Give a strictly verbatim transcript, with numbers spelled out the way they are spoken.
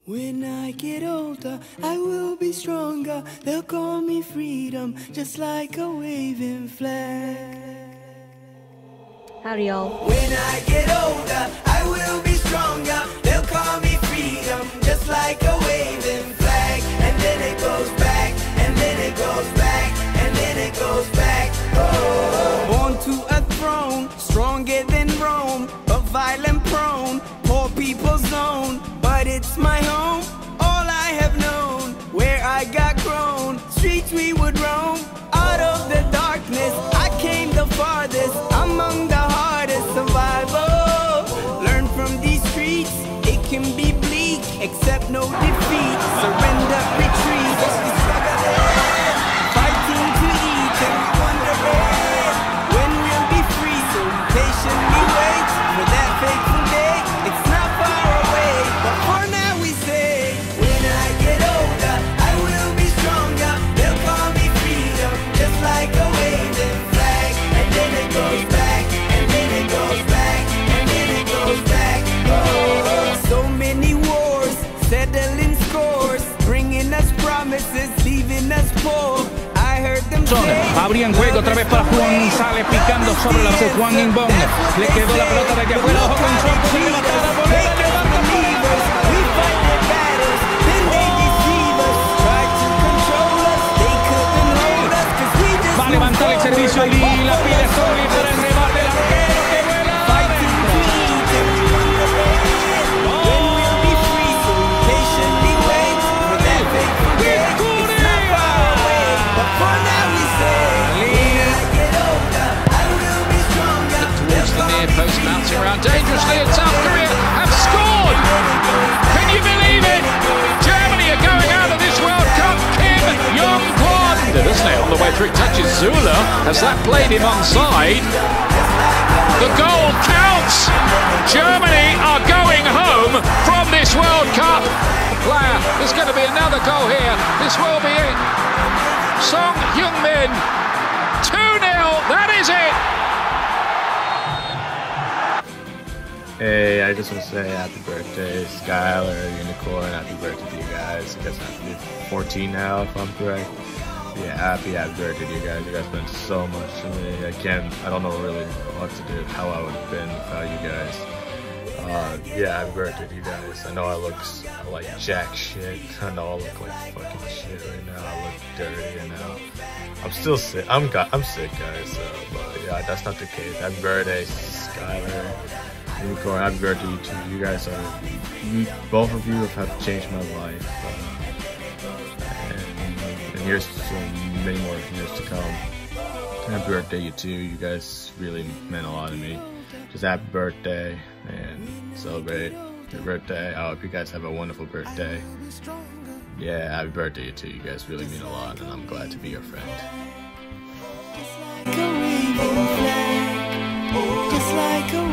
When I get older, I will be stronger. They'll call me freedom, just like a waving flag. Howdy, y'all. When I get older, I will be stronger. They'll call me freedom, just like a waving flag. And then it goes back, and then it goes back, and then it goes back. Oh. Born to a throne, stronger than Rome, but violent prone, poor people's zone. But it's my home, all I have known. Where I got grown, streets we would roam. Out of the darkness, I came the farthest. Among the hardest survival. Learn from these streets, it can be bleak. Accept no defeat, surrender, retreat. Struggling, fighting to eat, and we wondering when we'll be free. So we patiently wait for that fateful day. It's not far away, but for now we say, when I get older, I will be stronger. They'll call me freedom, just like a waving flag. And then it goes back, and then it goes back, and then it goes back. Oh, so many wars, settling scores, bringing us promises, leaving us poor. I heard them say, abrían juego otra vez para Juan, sale picando sobre la base Juan Inbong, le quedó la pelota de aquí afuera, ojo con Soapy, se levanta la bolera, levanta we fight their battles, then they deceive us, try to control us, they couldn't hold us, cause we just va a levantar el servicio y la pide Soapy para el rebate, el arquero que vuela fighting to eat, and we wondering when we'll be free, so we patiently wait for that fateful day. It's not far away, but for now we say, when I get older, I will be stronger. Towards the near post, bouncing around dangerously, and South Korea have scored! Can you believe it? Germany are going out of this World Cup. Kim Jong-kwon, doesn't it? On the way through, touches Zula. Has that played him onside? The goal counts! Germany are going home from this World Cup. Player, there's going to be another goal here. This will be it. Song Heung-min, two nil, that is it! Hey, I just want to say happy birthday, Skyler, Unicorn. Happy birthday to you guys. You guys have to be fourteen now, if I'm correct. Yeah, happy, happy birthday to you guys. You guys meant so much to me. I can't, I don't know really what to do, how I would have been without you guys. Uh, yeah, happy birthday to you guys. I know I look like jack shit. I know I look like fucking shit right now. I look dirty and now. I'm still sick. I'm, I'm sick, guys. So, but yeah, that's not the case. Happy birthday, Skyler. Unicorn, happy birthday to you two. You guys are, you, both of you have changed my life. Uh, and, and here's so many more years to come. Happy birthday, you two. You guys really meant a lot to me. Just happy birthday and celebrate your birthday. I hope you guys have a wonderful birthday. Yeah, happy birthday, you two. You guys really mean a lot, and I'm glad to be your friend. Just like a waving flag, just like a